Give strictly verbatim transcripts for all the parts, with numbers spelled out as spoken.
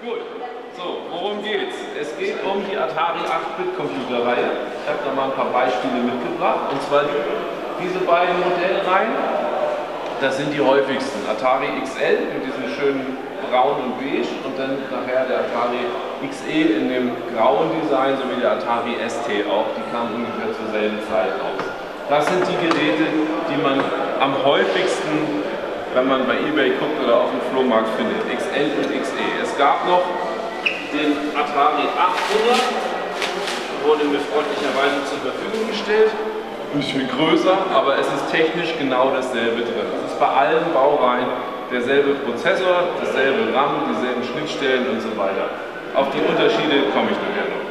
Gut, so, worum geht's? Es geht um die Atari acht Bit Computerreihe. Ich habe da mal ein paar Beispiele mitgebracht. Und zwar diese beiden Modellreihen. Das sind die häufigsten. Atari X L mit diesem schönen Braun und Beige und dann nachher der Atari X E in dem grauen Design sowie der Atari S T auch. Die kamen ungefähr zur selben Zeit raus. Das sind die Geräte, die man am häufigsten, wenn man bei eBay guckt oder auf dem Flohmarkt findet. X L und X E. Es gab noch den Atari achthundert, wurde mir freundlicherweise zur Verfügung gestellt. Ein bisschen größer, aber es ist technisch genau dasselbe drin. Es ist bei allen Baureihen derselbe Prozessor, dasselbe RAM, dieselben Schnittstellen und so weiter. Auf die Unterschiede komme ich nachher noch.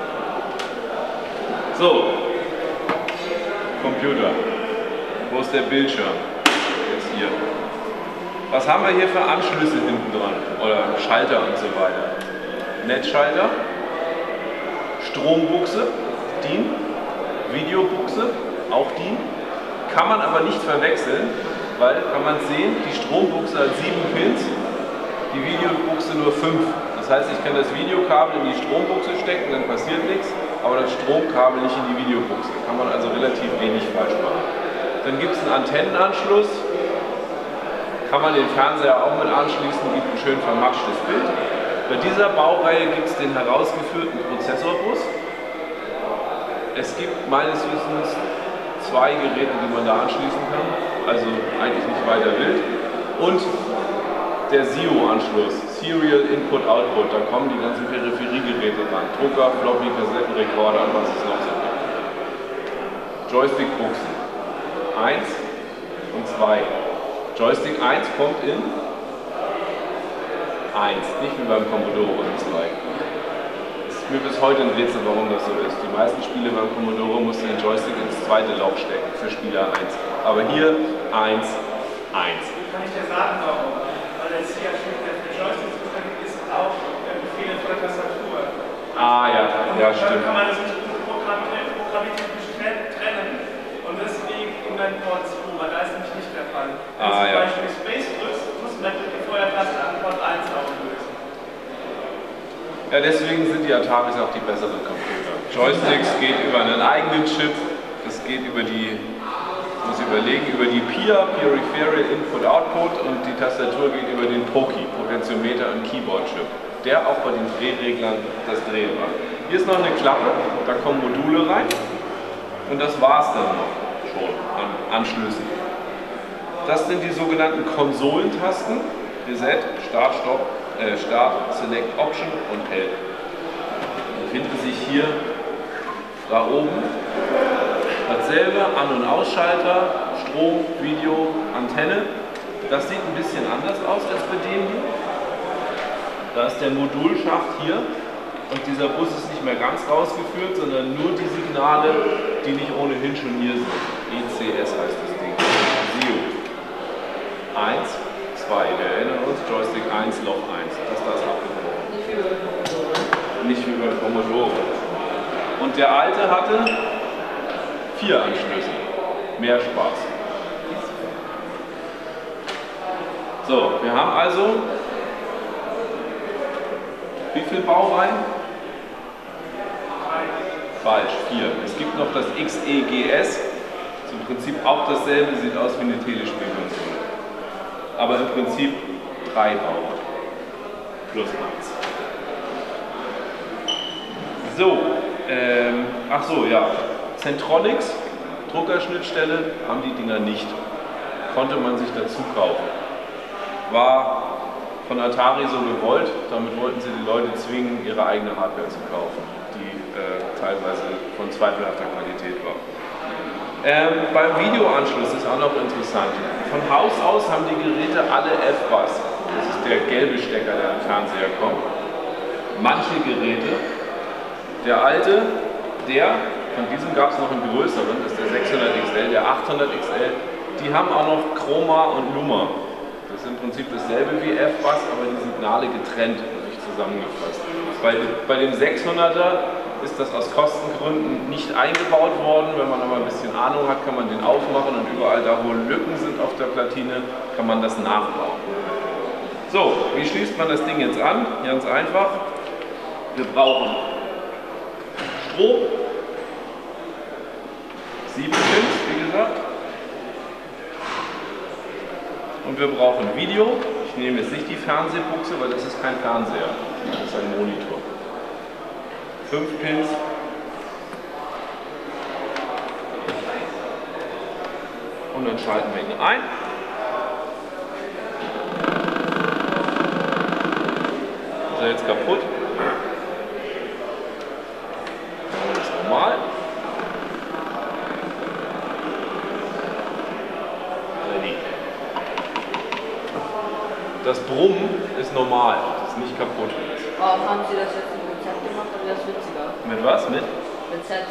So, Computer. Wo ist der Bildschirm? Jetzt hier. Was haben wir hier für Anschlüsse hinten dran? Oder Schalter und so weiter? Netzschalter, Strombuchse, D I N, Videobuchse, auch D I N. Kann man aber nicht verwechseln, weil, kann man sehen, die Strombuchse hat sieben Pins, die Videobuchse nur fünf. Das heißt, ich kann das Videokabel in die Strombuchse stecken, dann passiert nichts, aber das Stromkabel nicht in die Videobuchse. Kann man also relativ wenig falsch machen. Dann gibt es einen Antennenanschluss, kann man den Fernseher auch mit anschließen, gibt ein schön vermatschtes Bild. Bei dieser Baureihe gibt es den herausgeführten Prozessorbus. Es gibt meines Wissens zwei Geräte, die man da anschließen kann, also eigentlich nicht weiter wild. Und der S I O-Anschluss, Serial Input Output, da kommen die ganzen Peripheriegeräte ran. Drucker, Floppy, Kassettenrekorder und was es noch so gibt. Joystick-Buchsen eins und zwei. Joystick eins kommt in eins, nicht wie beim Commodore und zwei. Es ist mir bis heute ein Rätsel, warum das so ist. Die meisten Spiele beim Commodore mussten den Joystick ins zweite Loch stecken für Spieler eins. Aber hier eins, eins. Kann ich dir sagen, warum? Weil das hier der Joystick ist auch der Befehl von der Tastatur. Ah ja, ja stimmt. Dann kann man das nicht programmativ trennen und deswegen in meinem Port zwei, weil da ist nämlich nicht der Fall. Wenn ah, zum ja. Beispiel Space drückst, muss man die Feuertaste an Port eins auflösen. Ja, deswegen sind die Ataris auch die besseren Computer. Joysticks geht über einen eigenen Chip, das geht über die, muss ich überlegen, über die P I A, Peripheral Input Output, und die Tastatur geht über den P O C I, Potentiometer und Keyboard Chip, der auch bei den Drehreglern das Drehen macht. Hier ist noch eine Klappe, da kommen Module rein und das war es dann noch schon an Anschlüssen. Das sind die sogenannten Konsolentasten, Reset, Start, Stopp, äh, Start, Select, Option und L. Die finden sich hier da oben. Dasselbe, An- und Ausschalter, Strom, Video, Antenne. Das sieht ein bisschen anders aus als bei dem hier. Da ist der Modulschacht hier und dieser Bus ist nicht mehr ganz rausgeführt, sondern nur die Signale, die nicht ohnehin schon hier sind. E C S heißt das Ding. S I O. eins, zwei, wir erinnern uns, Joystick eins, Loch eins. Das da ist abgebrochen. Nicht wie beim Commodore. Und der alte hatte vier Anschlüsse. Mehr Spaß. So, wir haben also wie viele Baureihen? Falsch, vier. Es gibt noch das X E G S. Ist im Prinzip auch dasselbe, sieht aus wie eine Telespielkonsole. Aber im Prinzip drei Baureihen. Plus eins. So, ähm, ach so, ja. Centronics, Druckerschnittstelle, haben die Dinger nicht. Konnte man sich dazu kaufen. War von Atari so gewollt, damit wollten sie die Leute zwingen, ihre eigene Hardware zu kaufen, die äh, teilweise von zweifelhafter Qualität war. Ähm, beim Videoanschluss ist auch noch interessant. Von Haus aus haben die Geräte alle F-Bus. Das ist der gelbe Stecker, der am Fernseher kommt. Manche Geräte, der alte, der, von diesem gab es noch einen größeren, das ist der sechshundert X L, der achthundert X L, die haben auch noch Chroma und Luma. Das ist im Prinzip dasselbe wie F-Bus, aber die Signale getrennt und nicht zusammengefasst. Bei, bei dem sechshunderter ist das aus Kostengründen nicht eingebaut worden. Wenn man aber ein bisschen Ahnung hat, kann man den aufmachen und überall da, wo Lücken sind auf der Platine, kann man das nachbauen. So, wie schließt man das Ding jetzt an? Ganz einfach. Wir brauchen Strom, sieben Pins, wie gesagt. Und wir brauchen Video. Ich nehme jetzt nicht die Fernsehbuchse, weil das ist kein Fernseher. Das ist ein Monitor. Fünf Pins. Und dann schalten wir ihn ein. Ist er jetzt kaputt? Das ist normal. Ready. Das Brummen ist normal, das ist nicht kaputt. Warum haben Sie das jetzt mit Rezept gemacht, oder wäre das witziger? Mit was? Mit? Rezept.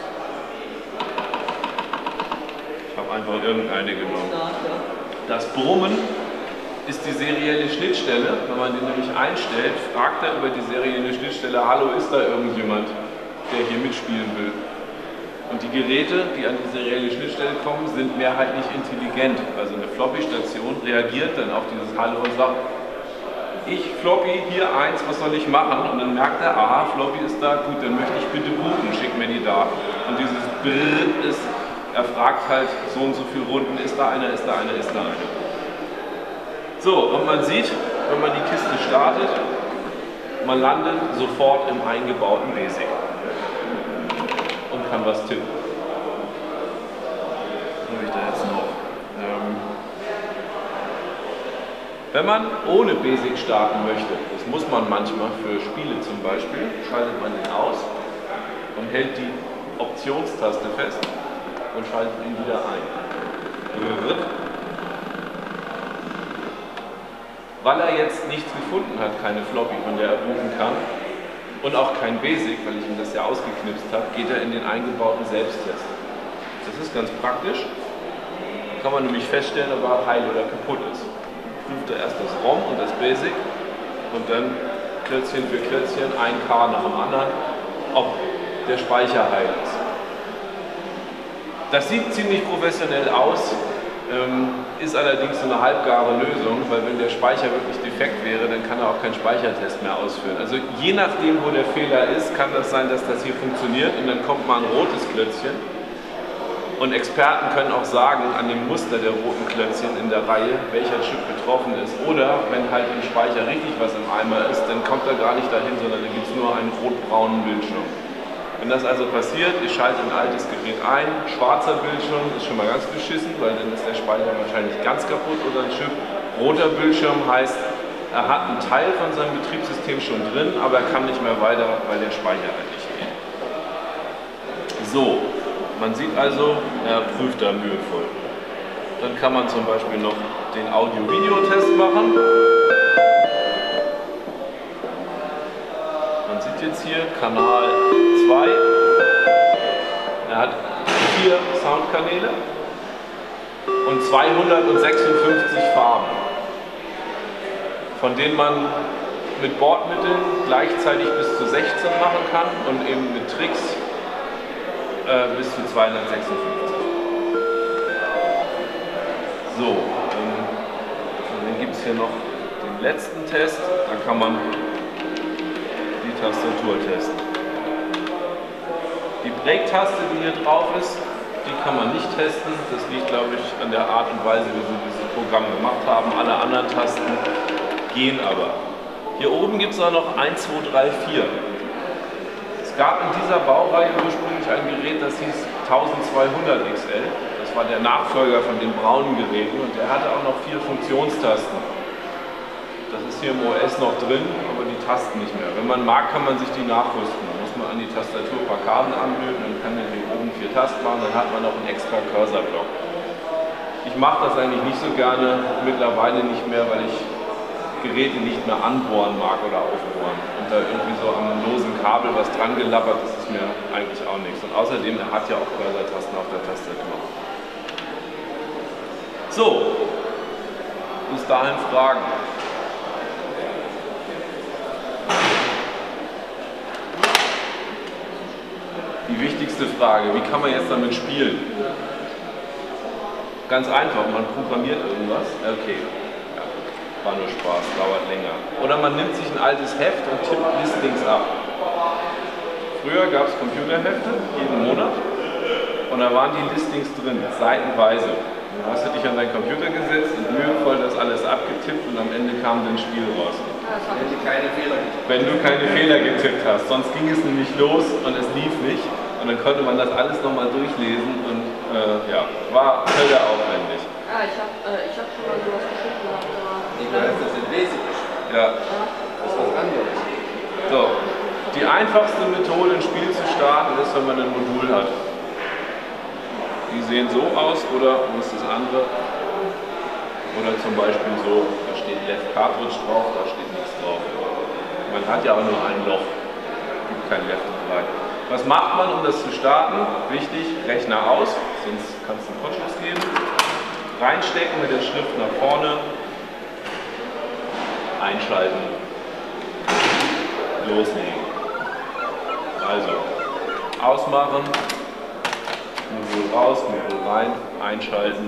Ich habe einfach irgendeine genommen. Ja, ja. Das Brummen ist die serielle Schnittstelle. Wenn man den nämlich einstellt, fragt er über die serielle Schnittstelle, hallo, ist da irgendjemand, der hier mitspielen will? Und die Geräte, die an die serielle Schnittstelle kommen, sind mehrheitlich intelligent. Also eine Floppy-Station reagiert dann auf dieses Hallo und sagt, ich Floppy, hier eins, was soll ich machen? Und dann merkt er, aha, Floppy ist da, gut, dann möchte ich bitte booten, schick mir die Daten. Und dieses Brrr ist, er fragt halt so und so viele Runden, ist da einer, ist da einer, ist da einer. So, und man sieht, wenn man die Kiste startet, man landet sofort im eingebauten BASIC und kann was tippen. Was habe ich da jetzt noch? Ähm, wenn man ohne BASIC starten möchte, das muss man manchmal für Spiele zum Beispiel, schaltet man ihn aus und hält die Optionstaste fest und schaltet ihn wieder ein. Weil er jetzt nichts gefunden hat, keine Floppy, von der er booten kann und auch kein BASIC, weil ich ihm das ja ausgeknipst habe, geht er in den eingebauten Selbsttest. Das ist ganz praktisch. Da kann man nämlich feststellen, ob er heil oder kaputt ist. Prüft er erst das ROM und das BASIC und dann Klötzchen für Klötzchen, ein K nach dem anderen, ob der Speicher heil ist. Das sieht ziemlich professionell aus, ähm, ist allerdings so eine halbgare Lösung, weil wenn der Speicher wirklich defekt wäre, dann kann er auch keinen Speichertest mehr ausführen. Also je nachdem, wo der Fehler ist, kann das sein, dass das hier funktioniert und dann kommt mal ein rotes Klötzchen. Und Experten können auch sagen, an dem Muster der roten Klötzchen in der Reihe, welcher Chip betroffen ist. Oder wenn halt im Speicher richtig was im Eimer ist, dann kommt er gar nicht dahin, sondern dann gibt es nur einen rot-braunen Bildschirm. Wenn das also passiert, ich schalte ein altes Gerät ein, schwarzer Bildschirm ist schon mal ganz beschissen, weil dann ist der Speicher wahrscheinlich ganz kaputt oder ein Chip. Roter Bildschirm heißt, er hat einen Teil von seinem Betriebssystem schon drin, aber er kann nicht mehr weiter, weil der Speicher halt nicht geht. So, man sieht also, er prüft da mühevoll. Dann kann man zum Beispiel noch den Audio-Video-Test machen. Man sieht jetzt hier Kanal zwei. Er hat vier Soundkanäle und zweihundertsechsundfünfzig Farben, von denen man mit Bordmitteln gleichzeitig bis zu sechzehn machen kann und eben mit Tricks äh, bis zu zweihundertsechsundfünfzig. So, ähm, dann gibt es hier noch den letzten Test, da kann man die Tastatur testen. Die Break-Taste, die hier drauf ist, die kann man nicht testen. Das liegt, glaube ich, an der Art und Weise, wie sie dieses Programm gemacht haben. Alle anderen Tasten gehen aber. Hier oben gibt es auch noch eins, zwei, drei, vier. Es gab in dieser Baureihe ursprünglich ein Gerät, das hieß zwölfhundert X L. Das war der Nachfolger von den braunen Geräten und der hatte auch noch vier Funktionstasten. Das ist hier im O S noch drin, aber die Tasten nicht mehr. Wenn man mag, kann man sich die nachrüsten. Da muss man an die Tastatur ein paar Kabel anlöten und kann dann hier oben vier Tasten machen, dann hat man noch einen extra Cursor-Block. Ich mache das eigentlich nicht so gerne, mittlerweile nicht mehr, weil ich Geräte nicht mehr anbohren mag oder aufbohren. Und da irgendwie so am losen Kabel was dran gelappert, das ist mir eigentlich auch nichts. Und außerdem, er hat ja auch Cursor-Tasten auf der Tastatur. So, bis dahin Fragen. Die wichtigste Frage, wie kann man jetzt damit spielen? Ganz einfach, man programmiert irgendwas. Okay. Ja. War nur Spaß, dauert länger. Oder man nimmt sich ein altes Heft und tippt Listings ab. Früher gab es Computerhefte, jeden Monat, und da waren die Listings drin, seitenweise. Dann hast du dich an deinen Computer gesetzt und mühevoll das alles abgetippt und am Ende kam dann ein Spiel raus. Wenn du keine Fehler getippt Wenn du keine Fehler getippt hast, sonst ging es nämlich los und es lief nicht. Und dann konnte man das alles nochmal durchlesen und äh, ja, war völlig aufwendig. Ah, ich hab, äh, ich hab schon mal sowas geschickt gehabt, aber... Ich weiß, das sind Basic. Ja. Das ist was anderes. So, die einfachste Methode, ein Spiel zu starten, ist, wenn man ein Modul hat. Die sehen so aus, oder wo ist das andere? Oder zum Beispiel so, da steht Left Cartridge drauf, da steht nichts drauf. Man hat ja auch nur ein Loch, gibt kein Left und Right. Was macht man, um das zu starten? Wichtig, Rechner aus, sonst kannst du einen Kurzschluss geben. Reinstecken mit der Schrift nach vorne, einschalten, loslegen. Also, ausmachen, Modul raus, Modul rein, einschalten.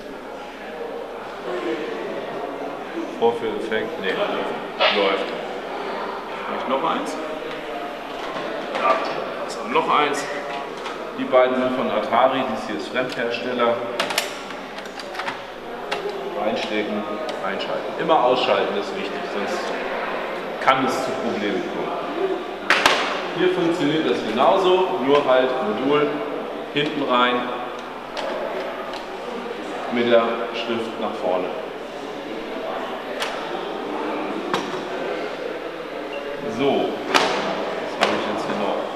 Vorführeffekt, ne, läuft. Vielleicht noch eins? Ja, das ist noch eins. Die beiden sind von Atari, dies hier ist Fremdhersteller. Reinstecken, einschalten. Immer ausschalten ist wichtig, sonst kann es zu Problemen kommen. Hier funktioniert das genauso, nur halt Modul hinten rein mit der Schrift nach vorne. So, was habe ich jetzt hier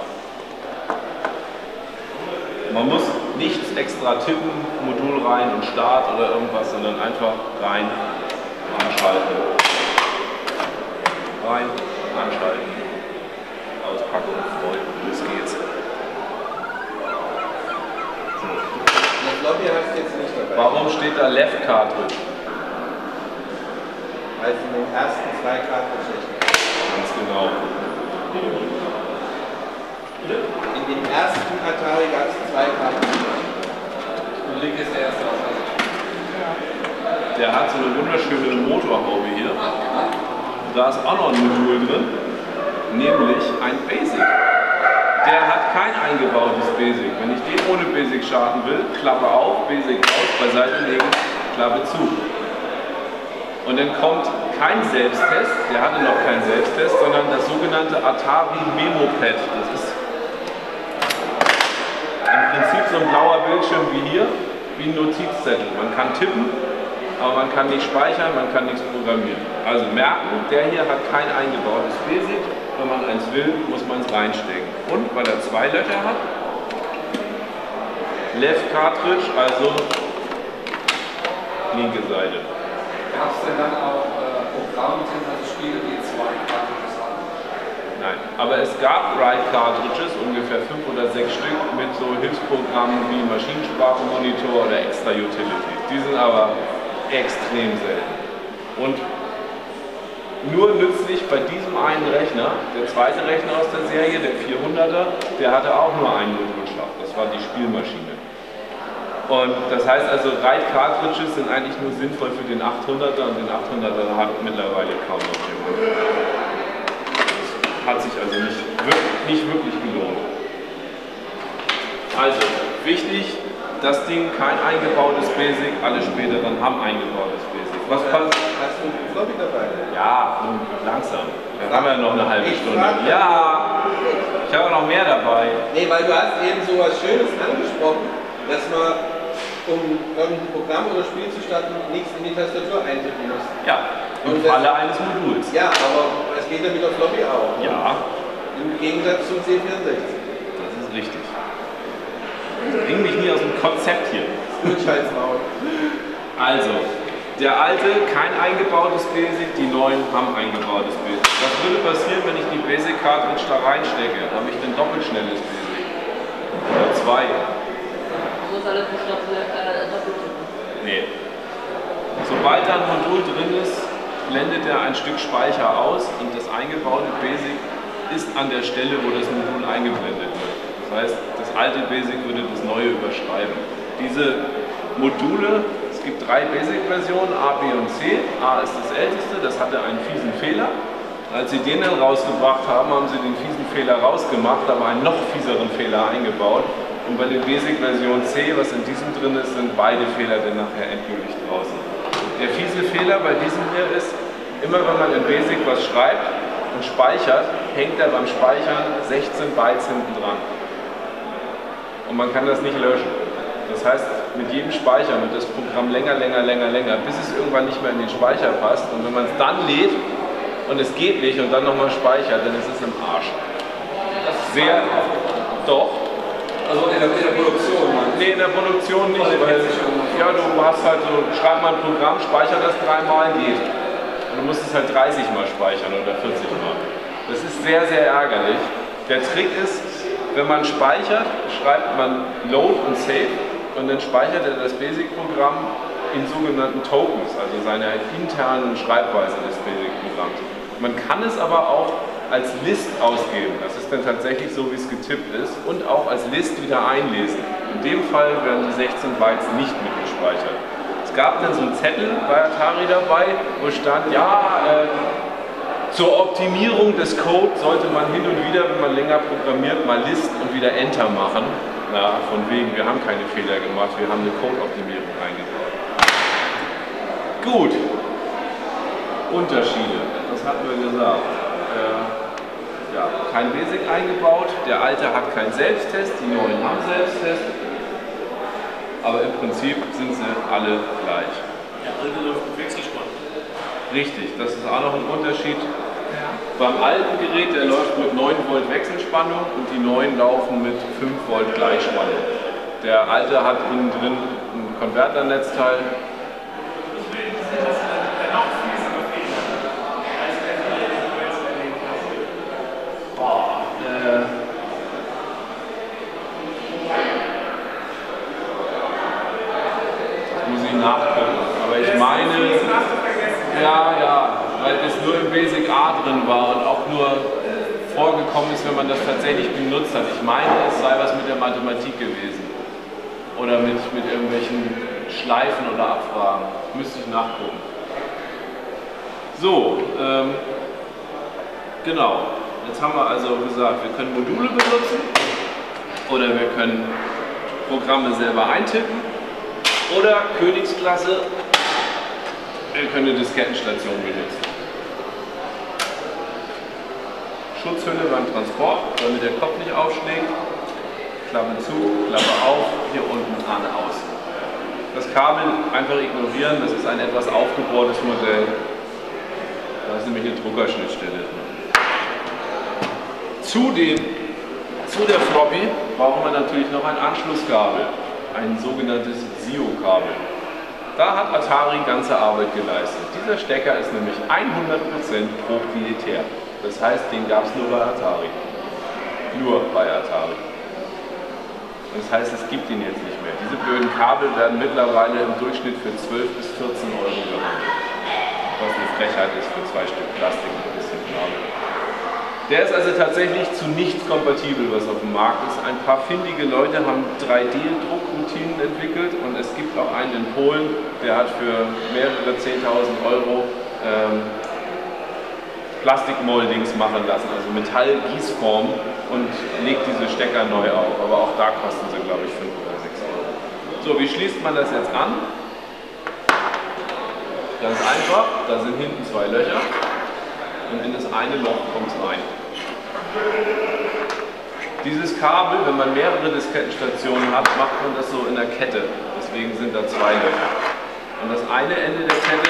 noch? Man muss nichts extra tippen, Modul rein und Start oder irgendwas, sondern einfach rein, anschalten. Rein, anschalten, auspacken, freuen, los geht's. So. Das Lobby hast du jetzt nicht dabei. Warum steht da Left Cartridge? Weil es in den ersten zwei Cartridges steht. Ganz genau. In dem ersten Atari gab es zwei Cartridges. Und Link ist der erste auf. Der hat so eine wunderschöne Motorhaube hier. Und da ist auch noch ein Modul drin, nämlich ein Basic. Der hat kein eingebautes Basic. Wenn ich den ohne Basic starten will, Klappe auf, Basic aus, beiseite legen, Klappe zu. Und dann kommt kein Selbsttest, der hatte noch keinen Selbsttest, sondern das sogenannte Atari Memo Pad. Das ist im Prinzip so ein blauer Bildschirm wie hier, wie ein Notizzettel. Man kann tippen, aber man kann nicht speichern, man kann nichts programmieren. Also merken, der hier hat kein eingebautes Basic. Wenn man eins will, muss man es reinstecken. Und weil er zwei Löcher hat, Left Cartridge, also linke Seite. Gab es denn dann auch äh, Programme bzw. Spiele, die zwei Cartridges hatten? Nein, aber es gab Right Cartridges, ungefähr fünf oder sechs Stück, mit so Hilfsprogrammen wie Maschinensprachmonitor oder Extra Utilities. Die sind aber extrem selten. Und nur nützlich bei diesem einen Rechner. Der zweite Rechner aus der Serie, der vierhunderter, der hatte auch nur einen Modulschlag. Das war die Spielmaschine. Und das heißt also, Right Cartridges sind eigentlich nur sinnvoll für den achthunderter und den achthunderter hat mittlerweile kaum noch jemand. Das hat sich also nicht, nicht wirklich gelohnt. Also, wichtig, das Ding kein eingebautes Basic, alle späteren haben eingebautes Basic. Was passt? Hast du einen Floppy dabei? Ja, langsam. Dann haben wir noch eine halbe Ich Stunde. frage. Ja, ich habe noch mehr dabei. Nee, weil du hast eben so was Schönes angesprochen, dass man, um irgendein Programm oder Spiel zu starten, nichts in die Tastatur eintippen muss. Ja, im Und das- Falle eines Moduls. Ja, aber es geht ja mit der Floppy auch. Ja, Im Gegensatz zum C vierundsechzig. das ist richtig. Bring mich nie aus dem Konzept hier. Durchschaltsmaul. Also, der alte, kein eingebautes Basic, die neuen haben eingebautes Basic. Was würde passieren, wenn ich die Basic Cartridge da reinstecke? Habe ich ein doppelt schnelles Basic? Oder zwei? Man muss alles nicht doppelt, äh, doppelt tippen. Nee. Sobald da ein Modul drin ist, blendet er ein Stück Speicher aus und das eingebaute Basic ist an der Stelle, wo das Modul eingeblendet wird. Das heißt, das alte Basic würde das neue überschreiben. Diese Module, es gibt drei Basic-Versionen, A, B und C. A ist das älteste, das hatte einen fiesen Fehler. Als sie den dann rausgebracht haben, haben sie den fiesen Fehler rausgemacht, aber einen noch fieseren Fehler eingebaut. Und bei der Basic-Version C, was in diesem drin ist, sind beide Fehler dann nachher endgültig draußen. Der fiese Fehler bei diesem hier ist, immer wenn man in Basic was schreibt und speichert, hängt er beim Speichern sechzehn Bytes hinten dran. Und man kann das nicht löschen. Das heißt, mit jedem Speichern wird das Programm länger, länger, länger, länger, bis es irgendwann nicht mehr in den Speicher passt. Und wenn man es dann lädt und es geht nicht und dann nochmal speichert, dann ist es im Arsch. Sehr, doch. Also in der, in der Produktion, Mann. Nee, in der Produktion nicht, weil ja, du hast halt so, schreib mal ein Programm, speicher das dreimal, geht. Und du musst es halt dreißig Mal speichern oder vierzig Mal. Das ist sehr, sehr ärgerlich. Der Trick ist, wenn man speichert, schreibt man Load und Save und dann speichert er das Basic-Programm in sogenannten Tokens, also seiner internen Schreibweise des Basic-Programms. Man kann es aber auch als List ausgeben, das ist dann tatsächlich so, wie es getippt ist, und auch als List wieder einlesen. In dem Fall werden die sechzehn Bytes nicht mitgespeichert. Es gab dann so einen Zettel bei Atari dabei, wo stand, ja, äh, zur Optimierung des Codes sollte man hin und wieder, wenn man länger programmiert, mal List und wieder Enter machen. Na, von wegen, wir haben keine Fehler gemacht, wir haben eine Code-Optimierung eingebaut. Gut. Unterschiede, das hatten wir gesagt. Äh, ja, kein Basic eingebaut, der alte hat keinen Selbsttest, die neuen haben Selbsttest. Aber im Prinzip sind sie alle gleich. Der alte läuft mit Wechselspannung. Richtig, das ist auch noch ein Unterschied. Beim alten Gerät, der läuft mit neun Volt Wechselspannung und die neuen laufen mit fünf Volt Gleichspannung. Der alte hat innen drin ein Konverternetzteil. Deswegen ist das der noch fiesere Fehler, als der Fehler, den du jetzt erlebt hast. Boah, äh, das muss ich nachgucken, aber ich meine, hast du vergessen. ja, ja, weil das nur im Basic A drin war und auch nur vorgekommen ist, wenn man das tatsächlich benutzt hat. Ich meine, es sei was mit der Mathematik gewesen oder mit, mit irgendwelchen Schleifen oder Abfragen. Müsste ich nachgucken. So, ähm, genau. Jetzt haben wir also gesagt, wir können Module benutzen oder wir können Programme selber eintippen oder Königsklasse, wir können eine Diskettenstation benutzen. Schutzhülle beim Transport, damit der Kopf nicht aufschlägt. Klappe zu, Klappe auf, hier unten an, aus. Das Kabel einfach ignorieren, das ist ein etwas aufgebohrtes Modell. Da ist nämlich eine Druckerschnittstelle drin. Zudem, zu der Floppy brauchen wir natürlich noch ein Anschlusskabel, ein sogenanntes S I O-Kabel. Da hat Atari ganze Arbeit geleistet. Dieser Stecker ist nämlich hundert Prozent proprietär. Das heißt, den gab es nur bei Atari. Nur bei Atari. Das heißt, es gibt ihn jetzt nicht mehr. Diese blöden Kabel werden mittlerweile im Durchschnitt für zwölf bis vierzehn Euro gehandelt. Was eine Frechheit ist für zwei Stück Plastik und ein bisschen Kabel. Der ist also tatsächlich zu nichts kompatibel, was auf dem Markt ist. Ein paar findige Leute haben drei D Druckroutinen entwickelt und es gibt auch einen in Polen, der hat für mehrere zehntausend Euro ähm, Plastikmoldings machen lassen, also Metallgießform, und legt diese Stecker neu auf. Aber auch da kosten sie, glaube ich, fünf oder sechs Euro. So, wie schließt man das jetzt an? Ganz einfach, da sind hinten zwei Löcher und in das eine Loch kommt es rein. Dieses Kabel, wenn man mehrere Diskettenstationen hat, macht man das so in der Kette. Deswegen sind da zwei Löcher. Und das eine Ende der Kette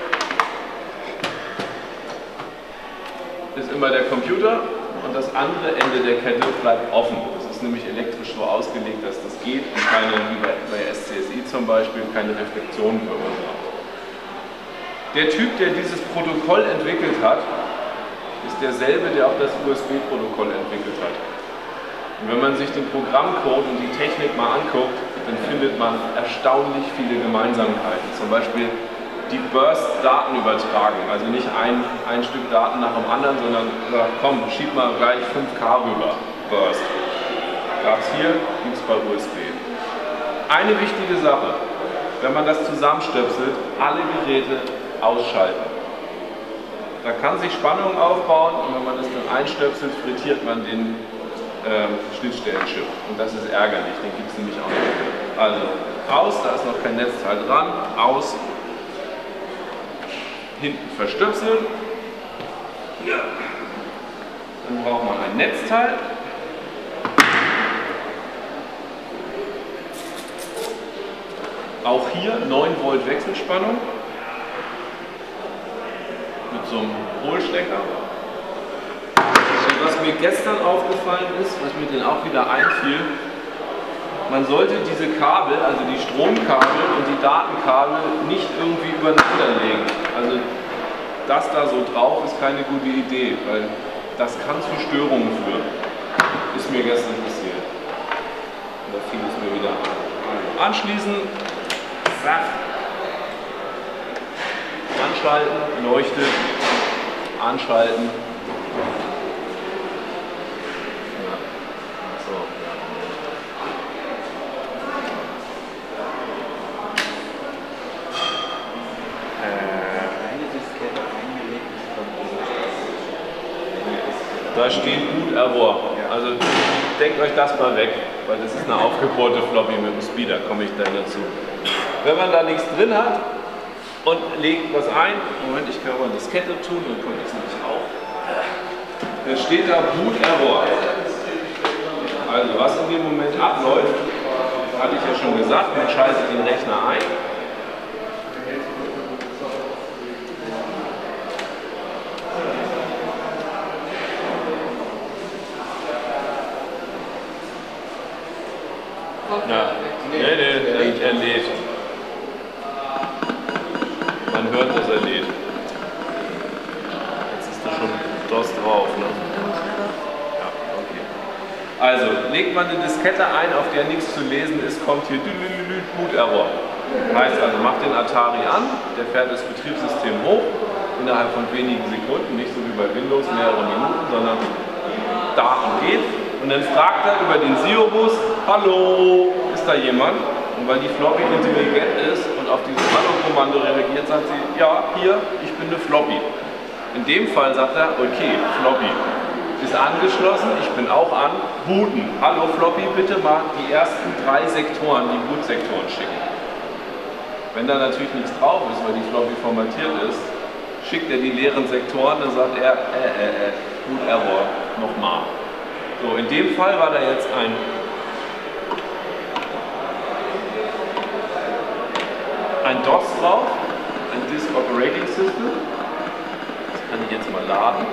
ist immer der Computer und das andere Ende der Kette bleibt offen. Das ist nämlich elektrisch so ausgelegt, dass das geht und keine, wie bei, bei S C S I zum Beispiel, keine Reflexionen verursacht. Der Typ, der dieses Protokoll entwickelt hat, ist derselbe, der auch das U S B-Protokoll entwickelt hat. Und wenn man sich den Programmcode und die Technik mal anguckt, dann findet man erstaunlich viele Gemeinsamkeiten. Zum Beispiel die Burst-Daten übertragen, also nicht ein, ein Stück Daten nach dem anderen, sondern sagt, komm, schieb mal gleich fünf K rüber, Burst. Gab es hier, gibt es bei U S B. Eine wichtige Sache, wenn man das zusammenstöpselt, alle Geräte ausschalten. Da kann sich Spannung aufbauen und wenn man das dann einstöpselt, frittiert man den äh, Schnittstellenchip. Und das ist ärgerlich, den gibt es nämlich auch nicht mehr. Also aus, da ist noch kein Netzteil dran, aus, hinten verstöpseln. Ja. Dann braucht man ein Netzteil. Auch hier neun Volt Wechselspannung mit so einem Hohlstecker. Und was mir gestern aufgefallen ist, was mir dann auch wieder einfiel, man sollte diese Kabel, also die Stromkabel und die Datenkabel nicht irgendwie übereinander legen. Also das da so drauf ist keine gute Idee, weil das kann zu Störungen führen. Ist mir gestern passiert. Und da fiel es mir wieder an. Anschließen. Anschalten, leuchtet, anschalten. Ja. So. Da steht Boot Error. Also denkt euch das mal weg, weil das ist eine aufgebohrte Floppy mit dem Speeder, komme ich dann dazu. Wenn man da nichts drin hat und legt was ein, Moment, ich kann aber das Diskette tun, dann kommt das nämlich auch. Da steht da Boot Error. Also was in dem Moment abläuft, hatte ich ja schon gesagt, man schaltet den Rechner ein. Ja, nee, nee, er lädt. Man hört, dass er lädt. Jetzt ist da schon DOS drauf, ne? Ja, okay. Also, legt man eine Diskette ein, auf der nichts zu lesen ist, kommt hier Boot Error. Heißt also, macht den Atari an, der fährt das Betriebssystem hoch, innerhalb von wenigen Sekunden, nicht so wie bei Windows, mehrere Minuten, sondern da und geht. Und dann fragt er über den S I O-Bus, hallo, ist da jemand? Und weil die Floppy intelligent ist und auf dieses Hallo-Kommando reagiert, sagt sie, ja, hier, ich bin eine Floppy. In dem Fall sagt er, okay, Floppy ist angeschlossen, ich bin auch an, booten. Hallo Floppy, bitte mal die ersten drei Sektoren, die Bootsektoren schicken. Wenn da natürlich nichts drauf ist, weil die Floppy formatiert ist, schickt er die leeren Sektoren, dann sagt er, äh, äh, äh, Boot Error, nochmal. So, in dem Fall war da jetzt ein ein DOS drauf, ein Disk Operating System. Das kann ich jetzt mal laden.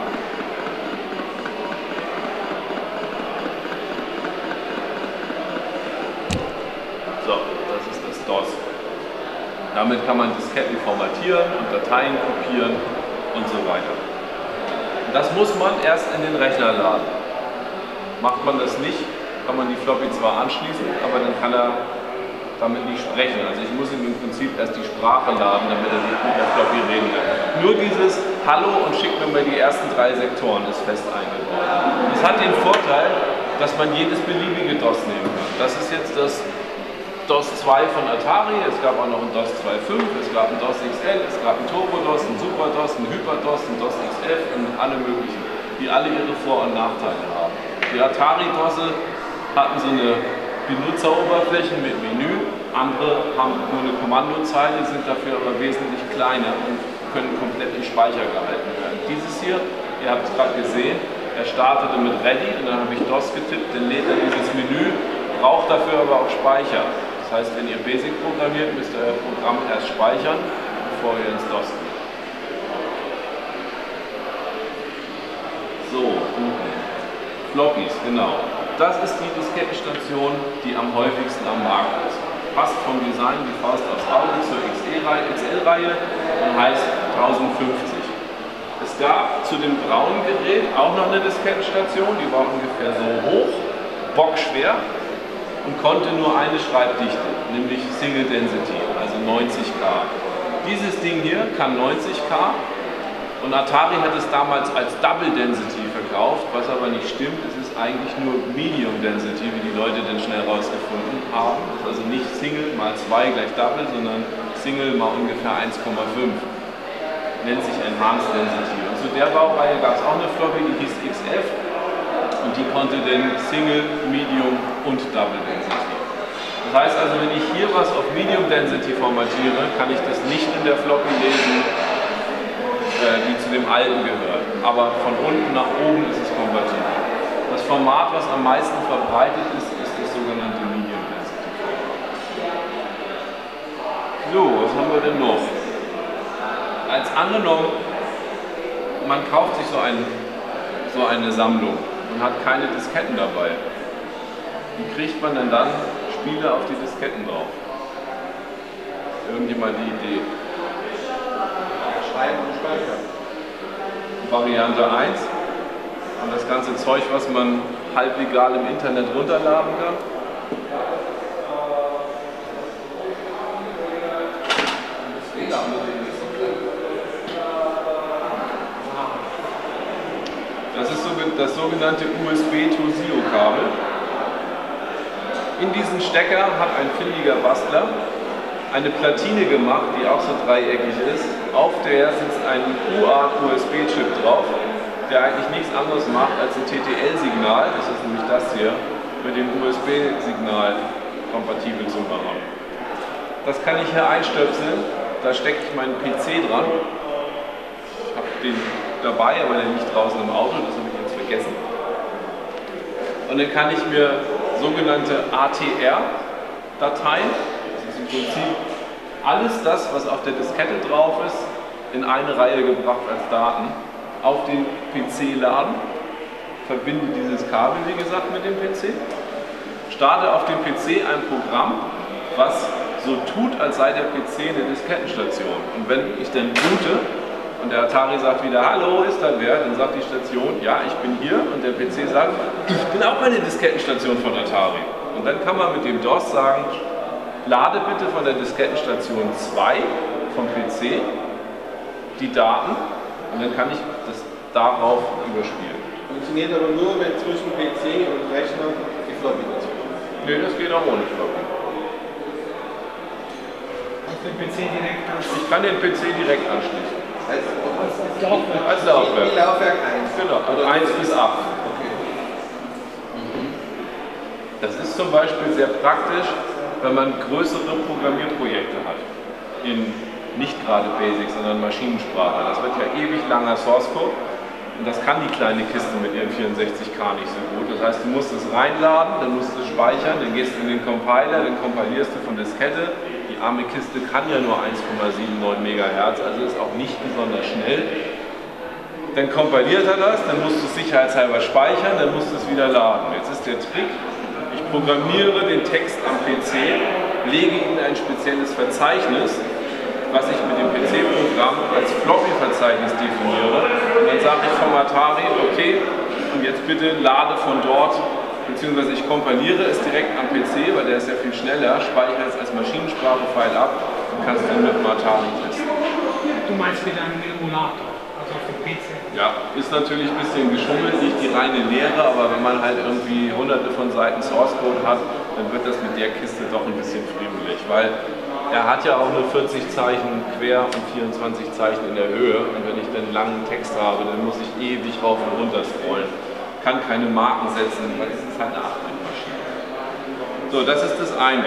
So, das ist das DOS. Damit kann man Disketten formatieren und Dateien kopieren und so weiter. Und das muss man erst in den Rechner laden. Macht man das nicht, kann man die Floppy zwar anschließen, aber dann kann er damit nicht sprechen. Also ich muss ihm im Prinzip erst die Sprache laden, damit er mit der Floppy reden kann. Nur dieses Hallo und schickt mir mal die ersten drei Sektoren ist fest eingebaut. Das hat den Vorteil, dass man jedes beliebige DOS nehmen kann. Das ist jetzt das DOS zwei von Atari, es gab auch noch ein DOS zwei Punkt fünf, es gab ein DOS X L, es gab ein Turbo-DOS, ein Super-DOS, ein Hyper-DOS, ein DOS X F und alle möglichen, die alle ihre Vor- und Nachteile haben. Die Atari-DOSe hatten so eine Benutzeroberfläche mit Menü, andere haben nur eine Kommandozeile, sind dafür aber wesentlich kleiner und können komplett im Speicher gehalten werden. Dieses hier, ihr habt es gerade gesehen, er startete mit Ready und dann habe ich DOS getippt, dann lädt er dieses Menü, braucht dafür aber auch Speicher. Das heißt, wenn ihr Basic programmiert, müsst ihr euer Programm erst speichern, bevor ihr ins DOS geht. So, Floppies, genau. Das ist die Diskettenstation, die am häufigsten am Markt ist. Passt vom Design wie Faust aufs Auge zur X L-Reihe und heißt tausendfünfzig. Es gab zu dem braunen Gerät auch noch eine Diskettenstation, die war ungefähr so hoch, bockschwer und konnte nur eine Schreibdichte, nämlich Single Density, also neunzig K. Dieses Ding hier kann neunzig K. Und Atari hat es damals als Double Density verkauft, was aber nicht stimmt. Es ist eigentlich nur Medium Density, wie die Leute denn schnell rausgefunden haben. Das ist also nicht Single mal zwei gleich Double, sondern Single mal ungefähr eins Komma fünf. Nennt sich Enhanced Density. Und zu der Baureihe gab es auch eine Floppy, die hieß X F und die konnte dann Single, Medium und Double Density. Das heißt also, wenn ich hier was auf Medium Density formatiere, kann ich das nicht in der Floppy lesen, äh, die zu dem alten gehört. Aber von unten nach oben ist es kompatibel. Das Format, was am meisten verbreitet ist, ist das sogenannte Medium Density. So, was haben wir denn noch? Als angenommen, man kauft sich so, ein, so eine Sammlung und hat keine Disketten dabei. Wie kriegt man denn dann Spiele auf die Disketten drauf? Irgendjemand die Idee? Schreiben und speichern. Variante eins. Und das ganze Zeug, was man halblegal im Internet runterladen kann. Das ist so das sogenannte U S B to S I O-Kabel. In diesen Stecker hat ein findiger Bastler eine Platine gemacht, die auch so dreieckig ist. Auf der sitzt ein U A R T U S B-Chip drauf, der eigentlich nichts anderes macht, als ein T T L-Signal, das ist nämlich das hier, mit dem U S B-Signal kompatibel zu machen. Das kann ich hier einstöpseln, da stecke ich meinen P C dran. Ich habe den dabei, aber der liegt draußen im Auto, das habe ich jetzt vergessen. Und dann kann ich mir sogenannte A T R-Dateien, das ist im Prinzip alles das, was auf der Diskette drauf ist, in eine Reihe gebracht als Daten, auf den P C laden, verbinde dieses Kabel, wie gesagt, mit dem P C, starte auf dem P C ein Programm, was so tut, als sei der P C eine Diskettenstation. Und wenn ich dann boote und der Atari sagt wieder, hallo, ist da wer? Dann sagt die Station, ja, ich bin hier. Und der P C sagt, ich bin auch eine Diskettenstation von Atari. Und dann kann man mit dem DOS sagen, lade bitte von der Diskettenstation zwei vom P C die Daten und dann kann ich das darauf überspielen. Funktioniert aber nur, wenn zwischen P C und Rechner die Floppy dazwischen. Nee, das geht auch ohne Floppy. Den P C direkt anschließen. Ich kann den P C direkt anschließen. Als, Als Laufwerk. Als Laufwerk. Wie Laufwerk eins. Genau, also eins bis acht. Okay. Das ist zum Beispiel sehr praktisch, wenn man größere Programmierprojekte hat. In nicht gerade Basic, sondern Maschinensprache. Das wird ja ewig langer Source Code. Und das kann die kleine Kiste mit ihren vierundsechzig K nicht so gut. Das heißt, du musst es reinladen, dann musst du es speichern, dann gehst du in den Compiler, dann kompilierst du von Diskette. Die arme Kiste kann ja nur eins Komma neunundsiebzig Megahertz, also ist auch nicht besonders schnell. Dann kompiliert er das, dann musst du es sicherheitshalber speichern, dann musst du es wieder laden. Jetzt ist der Trick, ich programmiere den Text am P C, lege ihn in ein spezielles Verzeichnis, was ich mit dem P C-Programm als Floppy-Verzeichnis definiere. Und dann sage ich vom Atari, okay, und jetzt bitte lade von dort, beziehungsweise ich kompiliere es direkt am P C, weil der ist ja viel schneller, speichere es als Maschinensprache-File ab und kannst dann mit dem Atari testen. Du meinst wieder einen Emulator, also auf dem P C? Ja, ist natürlich ein bisschen geschummelt, nicht die reine Lehre, aber wenn man halt irgendwie hunderte von Seiten Source-Code hat, dann wird das mit der Kiste doch ein bisschen friemelig, weil er hat ja auch nur vierzig Zeichen quer und vierundzwanzig Zeichen in der Höhe und wenn ich dann einen langen Text habe, dann muss ich ewig rauf und runter scrollen. Kann keine Marken setzen, weil es ist halt eine acht-Bit-Maschine. So, das ist das eine.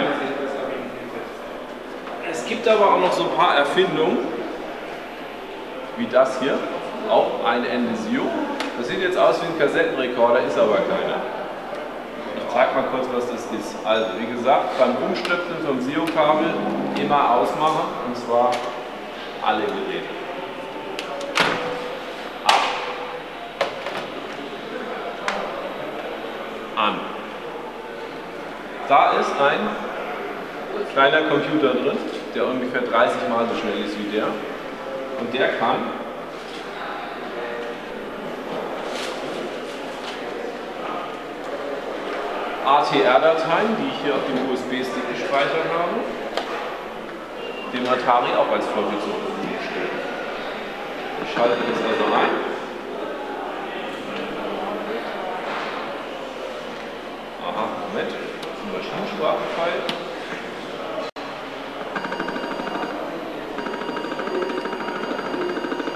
Es gibt aber auch noch so ein paar Erfindungen, wie das hier, auch ein N D S I O. Das sieht jetzt aus wie ein Kassettenrekorder, ist aber keiner. Ich zeige mal kurz, was das ist. Also, wie gesagt, beim Umstöpseln vom S I O-Kabel immer ausmachen, und zwar alle Geräte. Ab. An. Da ist ein kleiner Computer drin, der ungefähr dreißig Mal so schnell ist wie der. Und der kann A T R-Dateien, die ich hier auf dem U S B-Stick gespeichert habe, dem Atari auch als Floppy zur Verfügung stellen. Ich schalte das also ein. Aha, Moment, das ist ein Maschinensprache-File.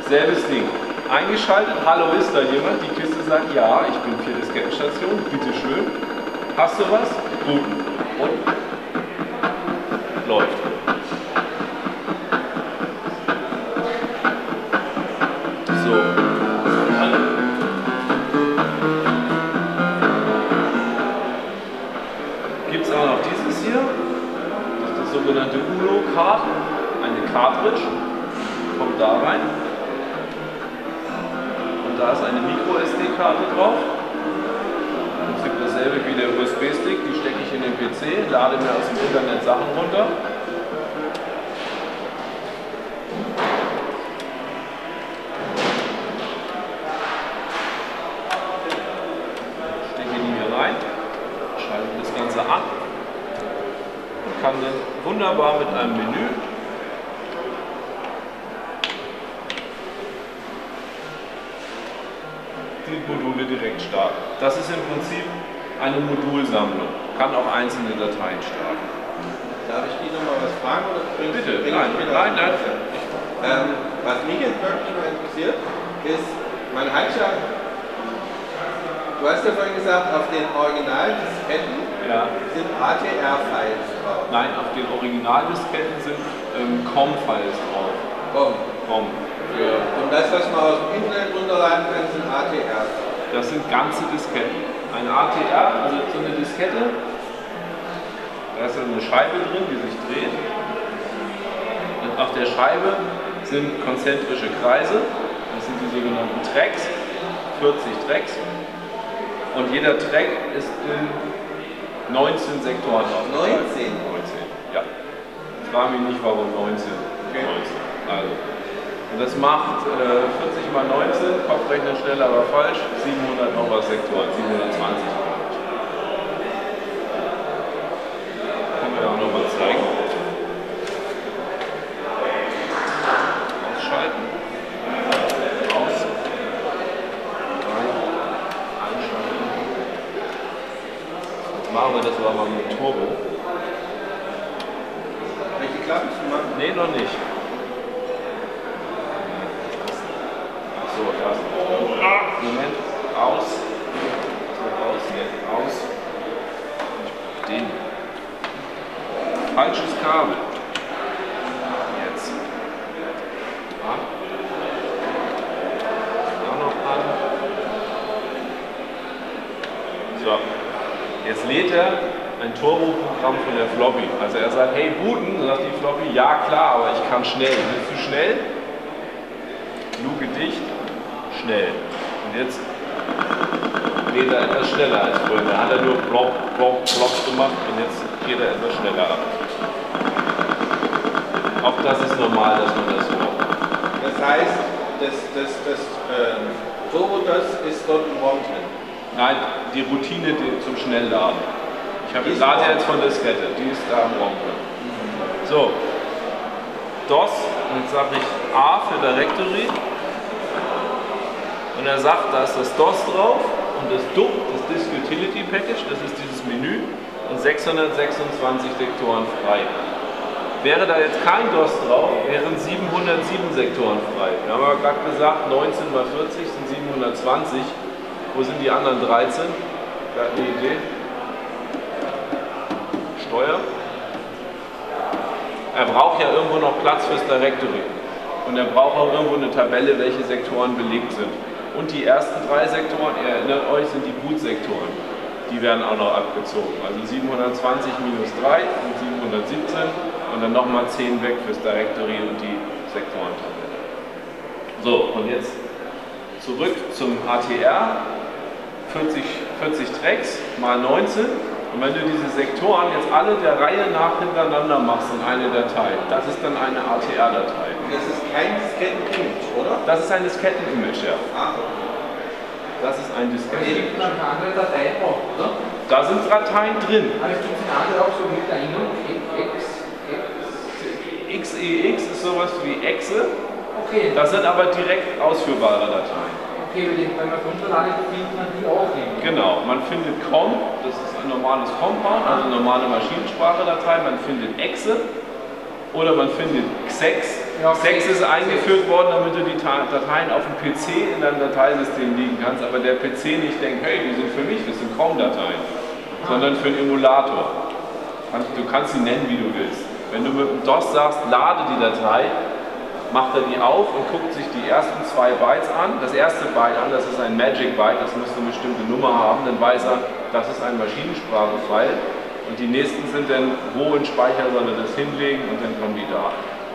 Selbes Ding. Eingeschaltet, hallo, ist da jemand? Die Kiste sagt, ja, ich bin vier Diskettenstation, bitteschön. Hast du was? Gut. Und? Läuft. So. Gibt es auch noch dieses hier? Das ist das sogenannte UNO-Card. Eine Cartridge. Kommt da rein. Und da ist eine Micro-S D-Karte drauf. Im Prinzip dasselbe wie der U S B-Stick. Die stecke ich in den P C, lade mir aus dem Internet Sachen runter. Stecke die hier rein, schalte das Ganze an und kann dann wunderbar mit einem Menü die Module direkt starten. Das ist im Prinzip eine Modulsammlung, kann auch einzelne Dateien starten. Darf ich die nochmal was fragen? Oder bringst Bitte, bringst nein, du mir nein, das? nein. Ähm, was mich jetzt wirklich mal interessiert, ist, man hat ja, du hast ja vorhin gesagt, auf den Originaldisketten Ja. sind A T R-Files drauf. Nein, auf den Originaldisketten sind ähm, C O M-Files drauf. Komm. C O M. Für, Und das, was man aus dem Internet runterladen kann, sind A T R. das sind ganze Disketten. Ein A T R, also so eine Diskette, da ist eine Scheibe drin, die sich dreht. Und auf der Scheibe sind konzentrische Kreise, das sind die sogenannten Tracks, vierzig Tracks. Und jeder Track ist in neunzehn Sektoren aufgeteilt. neunzehn? neunzehn, ja. Frag mich nicht, warum neunzehn. Okay. neunzehn. Also. Und das macht äh, vierzig mal neunzehn, Kopfrechnen schnell, aber falsch, siebenhundert noch was Sektoren, siebenhundertzwanzig. Können wir ja auch noch mal zeigen. Ausschalten. Aus. Rein. Einschalten. Jetzt machen wir das aber mal mit Turbo. Welche Klappe zu machen? Nee, noch nicht. So, das. Moment. Aus. So, aus. Jetzt aus. Ich brauche den. Falsches Kabel. Jetzt. An. Auch noch an. So. Jetzt lädt er ein Turbo-Programm von der Floppy. Also er sagt, hey booten, sagt die Floppy, ja klar, aber ich kann schnell. Willst du schnell? Luke dicht. Schnell. Und jetzt geht er etwas schneller als vorher. Da hat er nur Block, Block, Block gemacht und jetzt geht er etwas schneller ab. Auch das ist normal, dass man das so macht. Das heißt, das, das, das ähm, Turbo-Das ist dort im ROM drin. Nein, die Routine die zum Schnellladen. Ich habe Die ist gerade im ROM. jetzt von Diskette, die ist da im ROM drin. So, DOS, und jetzt sage ich A für Directory. Und er sagt, da ist das DOS drauf und das D U P, das Disk Utility Package, das ist dieses Menü und sechshundertsechsundzwanzig Sektoren frei. Wäre da jetzt kein DOS drauf, wären siebenhundertsieben Sektoren frei. Wir haben aber gerade gesagt, neunzehn mal vierzig sind siebenhundertzwanzig. Wo sind die anderen dreizehn? Wer hat eine Idee? Steuer. Er braucht ja irgendwo noch Platz fürs Directory. Und er braucht auch irgendwo eine Tabelle, welche Sektoren belegt sind. Und die ersten drei Sektoren, ihr erinnert euch, sind die Boot-Sektoren. Die werden auch noch abgezogen. Also siebenhundertzwanzig minus drei sind siebenhundertsiebzehn und dann nochmal zehn weg fürs Directory und die Sektorentabelle. So, und jetzt zurück zum A T R. vierzig, vierzig Tracks mal neunzehn. Und wenn du diese Sektoren jetzt alle der Reihe nach hintereinander machst in eine Datei, das ist dann eine A T R-Datei. Das ist kein Disketten-Image, oder? Das ist ein Disketten-Image, ja. Ah, Das ist ein Weil Disketten-Image. man eine andere Datei braucht, oder? Da sind Dateien drin. Aber es gibt eine andere auch so mit Erinnerung, X, X. X E X ist sowas wie Exe. Okay, Das sind aber direkt ausführbare Dateien. okay, wenn man runterladet, findet man die auch nicht. Genau, man findet C O M, das ist ein normales Compound, also eine normale Maschinensprache-Datei. Man findet Exe oder man findet X E X, Ja, okay. sechs ist eingeführt worden, damit du die Dateien auf dem P C in deinem Dateisystem liegen kannst, aber der P C nicht denkt, hey, die sind für mich, das sind COM-Dateien, sondern für einen Emulator. Du kannst sie nennen, wie du willst. Wenn du mit dem DOS sagst, lade die Datei, macht er die auf und guckt sich die ersten zwei Bytes an. Das erste Byte an, das ist ein Magic Byte, das muss eine bestimmte Nummer haben, dann weiß er, das ist ein Maschinensprache-File. Und die nächsten sind dann, wo in Speicher soll er das hinlegen und dann kommen die Daten.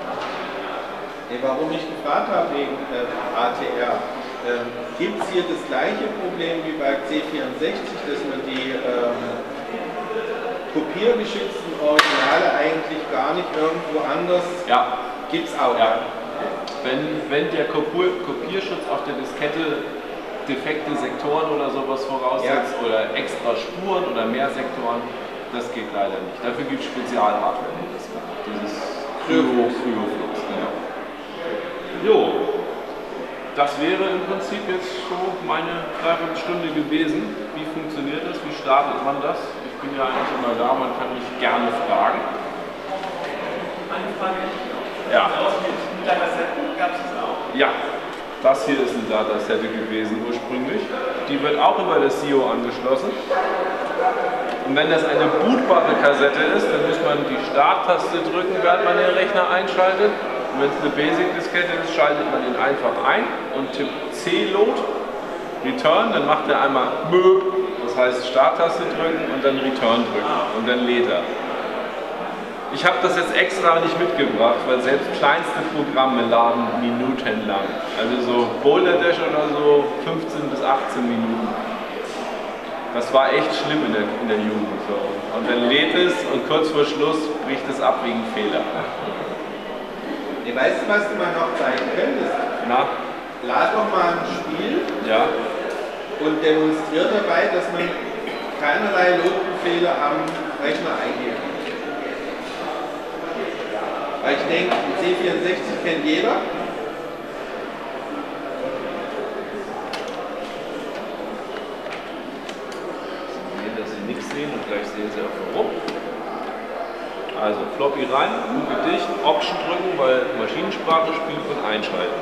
Nee, warum ich gefragt habe wegen äh, A T R, ähm, gibt es hier das gleiche Problem wie bei C vierundsechzig, dass man die ähm, kopiergeschützten Originale eigentlich gar nicht irgendwo anders, ja. Gibt es auch. Ja. Wenn, wenn der Kopier, Kopierschutz auf der Diskette defekte Sektoren oder sowas voraussetzt, ja, oder extra Spuren oder mehr Sektoren, das geht leider nicht. Dafür gibt es Spezialhardware. Dieses Cryoflux, genau. Jo, das wäre im Prinzip jetzt so meine Dreiviertelstunde gewesen. Wie funktioniert das? Wie startet man das? Ich bin ja eigentlich immer da, man kann mich gerne fragen. Eine Frage. Ja. Mit Datasette gab es das auch? Ja, das hier ist eine Datasette gewesen ursprünglich. Die wird auch über das S I O angeschlossen. Und wenn das eine bootbare Kassette ist, dann muss man die Starttaste drücken, während man den Rechner einschaltet. Und wenn es eine Basic-Diskette ist, schaltet man den einfach ein und tippt C-Load, Return, dann macht er einmal Möp, das heißt Starttaste drücken und dann Return drücken und dann lädt er. Ich habe das jetzt extra nicht mitgebracht, weil selbst kleinste Programme laden Minuten lang. Also so Boulder Dash oder so fünfzehn bis achtzehn Minuten. Das war echt schlimm in der, in der Jugend. So. Und dann lädt es und kurz vor Schluss bricht es ab wegen Fehler. Nee, weißt du, was du mal noch zeigen könntest? Na? Lad doch mal ein Spiel, ja, und demonstriere dabei, dass man keinerlei Loadbefehle am Rechner eingibt. Weil ich denke, C vierundsechzig kennt jeder. Dass Sie nichts sehen und gleich sehen Sie auch warum. Also Floppy rein, Lupe dicht, Option drücken, weil Maschinensprache spielt und einschalten.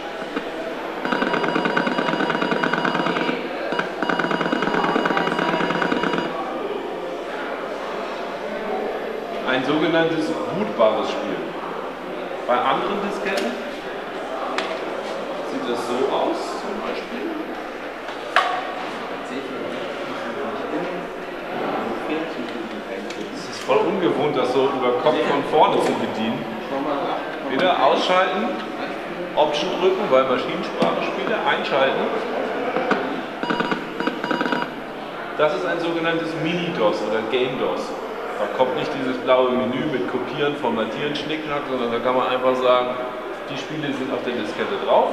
Ein sogenanntes bootbares Spiel. Bei anderen Disketten sieht das so aus, zum Beispiel. Es ist voll ungewohnt, das so über Kopf von vorne zu bedienen. Wieder ausschalten, Option drücken, weil Maschinensprache spiele, einschalten. Das ist ein sogenanntes Mini-DOS oder Game-DOS. Da kommt nicht dieses blaue Menü mit Kopieren, Formatieren, Schnickschnack, sondern da kann man einfach sagen, die Spiele sind auf der Diskette drauf.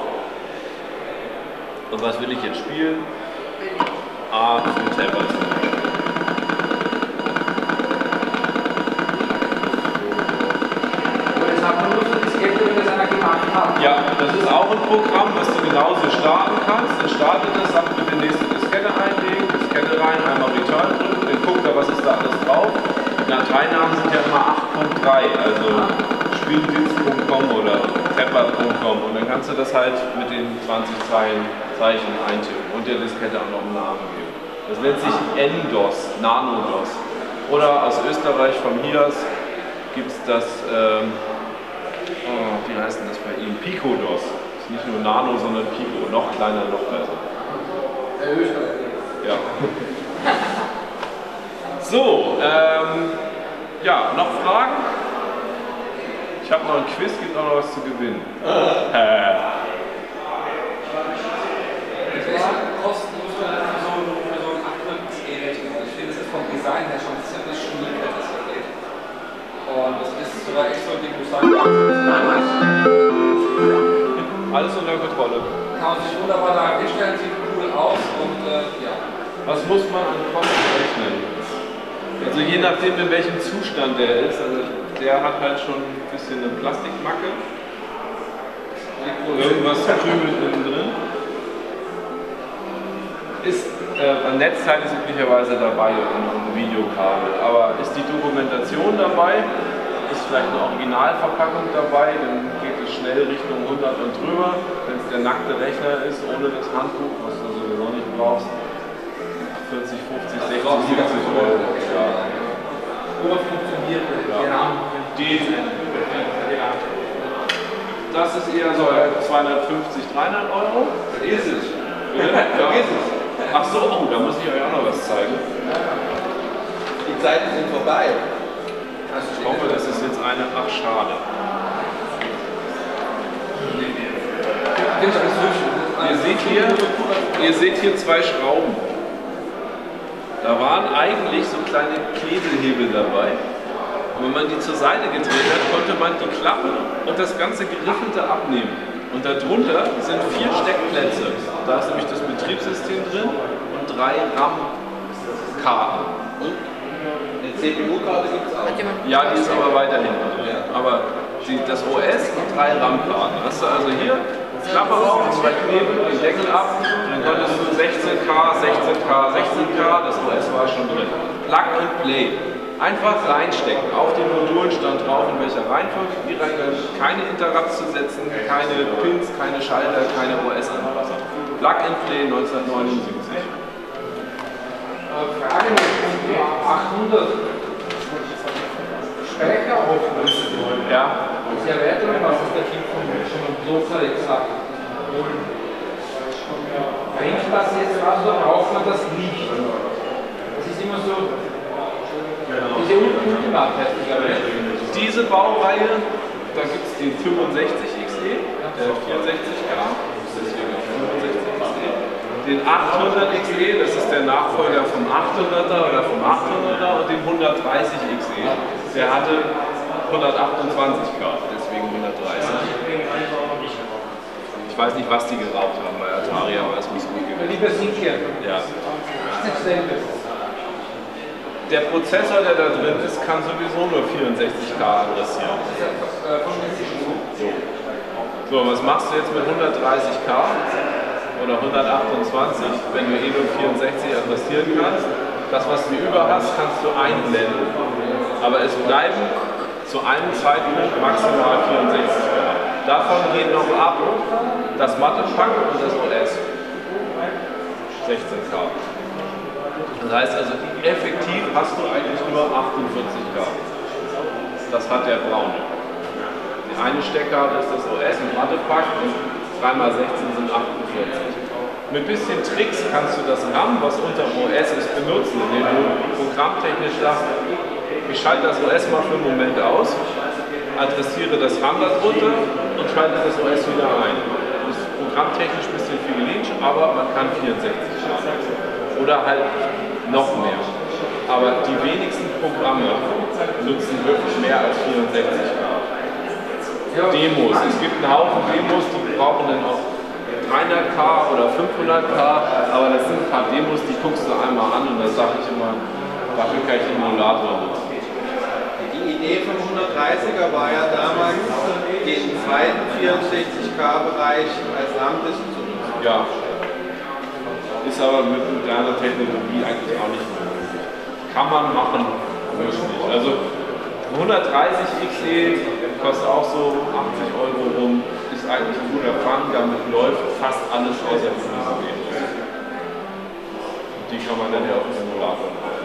Und was will ich jetzt spielen? A für Tablet. Ja, das ist auch ein Programm, das du genauso starten kannst. Dann startet es, sagt bitte nächste Diskette einlegen, Diskette rein, einmal Return drücken, dann guckt er, was ist da alles drauf. Die Dateinamen sind ja immer acht Punkt drei, also Spieldienst Punkt com oder Tablet Punkt com, und dann kannst du das halt mit den zwanzig Zeichen eintippen und der Diskette auch noch einen Namen geben. Das nennt sich N-DOS, Nano-DOS. Oder aus Österreich vom H I A S gibt es das, ähm, oh, wie heißt denn das bei ihm? Pico-DOS. Das ist nicht nur Nano, sondern Pico. Noch kleiner, noch besser. Ja. So, ähm, ja, noch Fragen? Ich habe noch ein Quiz, gibt auch noch was zu gewinnen. Äh. Das ist kostenlos für so ein acht-Gerät. Ich finde, das ist vom Design her schon ziemlich schwierig, das Gerät. Und das ist sogar echt so ein Ding, wo ich sagen kann, alles unter Kontrolle. Kann man sich wunderbar da hinstellen, sieht cool aus und äh, ja. Was muss man an Kosten rechnen? Also je nachdem, in welchem Zustand der ist, also der hat halt schon ein bisschen eine Plastikmacke. Irgendwas krümelt innen drin. Ist äh, ein Netzteil ist üblicherweise dabei und ein Videokabel. Aber ist die Dokumentation dabei? Ist vielleicht eine Originalverpackung dabei, dann geht es schnell Richtung hundert und drüber. Wenn es der nackte Rechner ist, ohne das Handbuch, was du sowieso nicht brauchst, vierzig, fünfzig, sechzig, siebzig Euro. Ja. Oder funktioniert Ja. genau. Die, das ist eher so zweihundertfünfzig, dreihundert Euro. Ist es. Bitte? Ja. Ach so, oh, da muss ich euch auch noch was zeigen. Die Zeiten sind vorbei. Ich hoffe, das ist jetzt eine. Ach, schade. Ihr seht hier, ihr seht hier zwei Schrauben. Da waren eigentlich so kleine Klebelhebel dabei. Und wenn man die zur Seite gedreht hat, konnte man die Klappe und das ganze Geriffelte abnehmen. Und darunter sind vier Steckplätze. Da ist nämlich das Betriebssystem drin und drei RAM-Karten. Und eine C P U-Karte gibt es auch. Ja, die ist aber weiter hinten drin. Aber die, das O S und drei RAM-Karten. Hast du also hier Klappe auf, zwei Knebel, den Deckel ab, dann konntest du sechzehn K, sechzehn K, sechzehn K, das O S war schon drin. Plug and Play. Einfach reinstecken. Auf den Modulen stand drauf, in welcher Reihenfolge die reingehören. Keine Interrupts zu setzen, keine Pins, keine Schalter, keine O S-Anpasser. Plug and Play neunzehnhundertneunundsiebzig. Frage noch, achthundert Speicherauflösung. Ja. Die Erweiterung, was ist der Typ von schon am Blocker gesagt? Bringt das jetzt was oder braucht man das nicht? Das ist immer so, diese Ultimatum, glaube ich. Diese Baureihe, da gibt es den fünfundsechzig X E, der vierundsechzig K, deswegen auch fünfundsechzig X E. Den achthundert X E, das ist der Nachfolger vom achthunderter oder vom achthunderter und den hundertdreißig X E, der hatte hundertachtundzwanzig K, deswegen hundertdreißig. Ich weiß nicht, was die geraubt haben bei Atari, aber es muss gut gewesen sein. Lieber sicher. Ja. Dasselbe. Der Prozessor, der da drin ist, kann sowieso nur vierundsechzig K adressieren. So, was machst du jetzt mit hundertdreißig K oder hundertachtundzwanzig, wenn du eh nur vierundsechzig adressieren kannst? Das, was du über hast, kannst du einblenden, aber es bleiben zu einem Zeitpunkt maximal vierundsechzig K. Davon gehen noch ab das Mathepack und das O S. sechzehn K. Das heißt also, effektiv hast du eigentlich nur achtundvierzig K. Das hat der braune. Die eine Steckkarte ist das O S und Mathepack und drei mal sechzehn sind achtundvierzig. Mit bisschen Tricks kannst du das RAM, was unter O S ist, benutzen, indem du programmtechnisch sagst, ich schalte das O S mal für einen Moment aus, adressiere das RAM darunter und schalte das O S wieder ein. Das ist programmtechnisch ein bisschen viel, aber man kann vierundsechzig schalten. Oder halt noch mehr. Aber die wenigsten Programme nutzen wirklich mehr als vierundsechzig K. Demos. Es gibt einen Haufen Demos, die brauchen dann auch dreihundert K oder fünfhundert K, aber das sind ein paar Demos, die guckst du einmal an und dann sage ich immer, dafür kann ich den Emulator nutzen. Die Idee vom hundertdreißiger war ja damals, den zweiten vierundsechzig K-Bereich als RAM-Disk zu nutzen. Ja. Ist aber mit moderner Technologie eigentlich auch nicht mehr möglich. Kann man machen, muss nicht. Also hundertdreißig X E kostet auch so achtzig Euro rum, ist eigentlich ein guter Fang, damit läuft fast alles außer die Demos. Die kann man dann ja auf dem Emulator machen.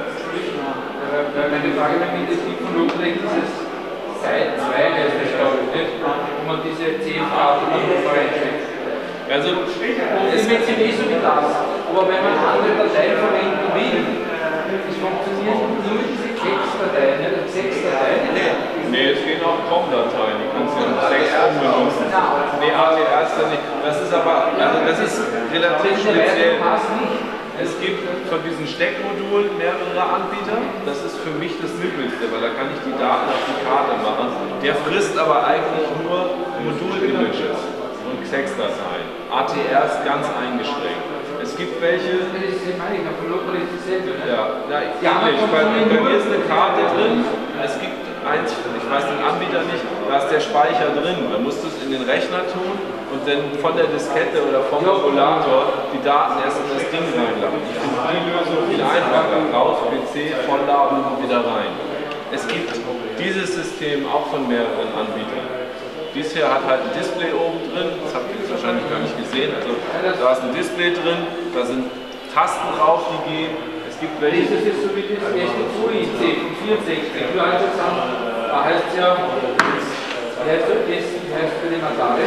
Meine Frage mit dem Typ von Logitech ist es Seit zwei heißt es, glaube ich, nicht, wo man diese zehn Karten noch reinsteckt. Also, es wird sich nicht so wie das, aber wenn man andere Dateien verwenden will, es funktioniert nur mit diese Text-Dateien, nicht als sechs-Dateien. nee, es gehen auch COM-Dateien, die kannst du ja mit sechs rum benutzen. Nee, A T R ist da nicht. Das ist aber, also das ist relativ speziell. Es gibt von diesen Steckmodulen mehrere Anbieter. Das ist für mich das Simpelste, weil da kann ich die Daten auf die Karte machen. Der frisst aber eigentlich nur Modul-Images und Textdateien. A T R ist ganz eingeschränkt. Es gibt welche. Das ist meine ich, von Logitech dasselbe. Ja, ja, ähnlich. Bei, bei mir ist eine Karte drin. Es gibt eins, ich weiß den Anbieter nicht, da ist der Speicher drin. Da musst du es in den Rechner tun und dann von der Diskette oder vom Emulator die Daten erst in das Ding reinladen. Ich finde die Lösung viel einfacher. Raus, P C, vollladen und wieder rein. Es gibt dieses System auch von mehreren Anbietern. Dies hier hat halt ein Display oben drin, das habt ihr jetzt wahrscheinlich gar nicht gesehen. Also, da ist ein Display drin, da sind Tasten drauf, die gehen. Es gibt welche. Das ist so wie das erste U I C von vierundsechzig. Da heißt es ja, wie heißt das? Wie heißt das?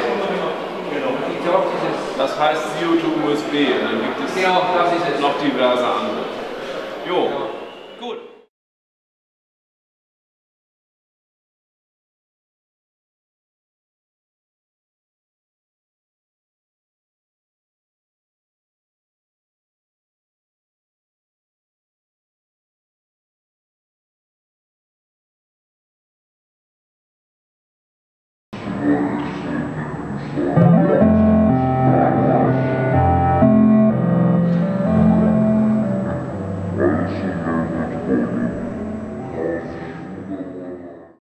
Das heißt C O zwei U S B. Dann gibt es genau, das ist es. noch diverse andere. Jo, gut. Thank you.